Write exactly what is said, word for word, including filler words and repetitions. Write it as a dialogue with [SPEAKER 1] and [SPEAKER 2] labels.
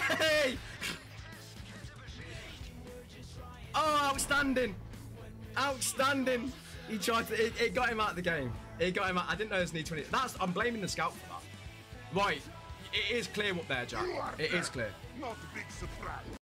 [SPEAKER 1] Hey! Oh, outstanding! Outstanding! He tried to. It, it got him out of the game. It got him out. I didn't know there's need twenty. That's. I'm blaming the scout for that. Right. It is clear up there, Jack. It is clear.
[SPEAKER 2] Not a big surprise.